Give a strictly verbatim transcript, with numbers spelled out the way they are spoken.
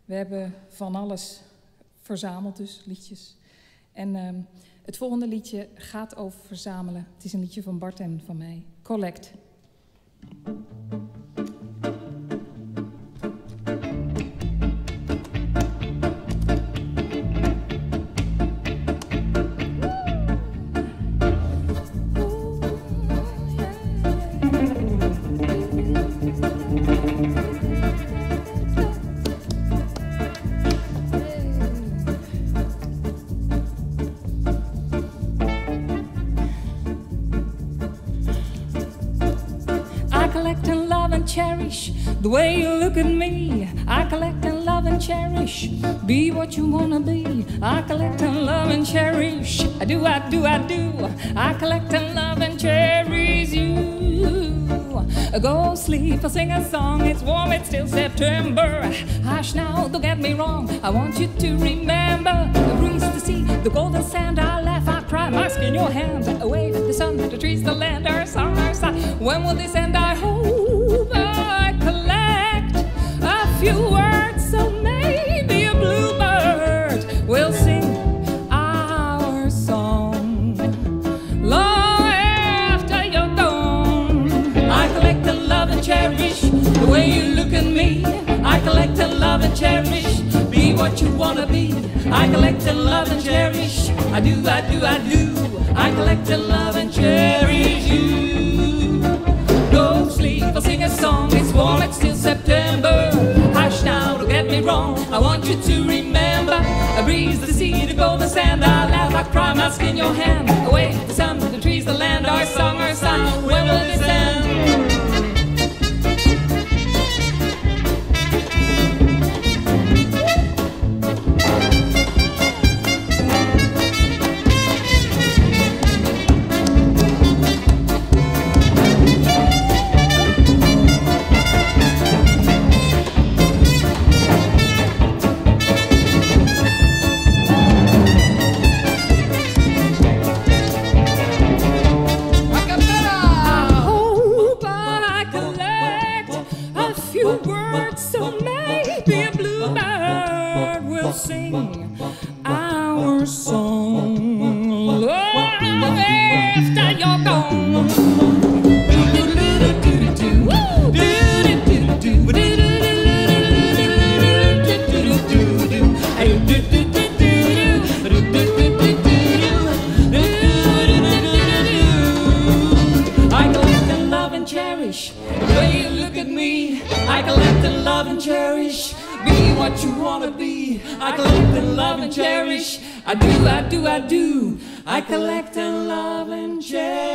We hebben van alles verzameld dus, liedjes. En uh, het volgende liedje gaat over verzamelen. Het is een liedje van Bart en van mij. Collect. Cherish the way you look at me. I collect and love and cherish. Be what you wanna be. I collect and love and cherish. I do, I do, I do. I collect and love and cherish you. Go sleep, I'll sing a song. It's warm, it's still September. Hush now, don't get me wrong. I want you to remember the breeze, the sea, the golden sand. I laugh, I cry, mask in your hand. Away from the sun, the trees, the land, our song, our song. When will this end? I hope I collect a few words, so maybe a bluebird will sing our song long after you're gone. I collect and love and cherish the way you look at me. I collect and love and cherish. Be what you wanna be. I collect and love and cherish. I do, I do, I do. I collect and love and cherish you. Go sleep, I'll sing a song. It's warm, it's still September. Hush now, don't get me wrong. I want you to remember a breeze, the sea, the golden sand. I laugh, I cry, mask in your hand. Away from the sun, the trees, the land, our song, our song. When will this end? Sing our song long after you're gone. I collect and love and cherish the way you look at me. I collect and love and cherish. Be what you wanna be. I collect and love and cherish. I do, I do, I do. I collect and love and cherish.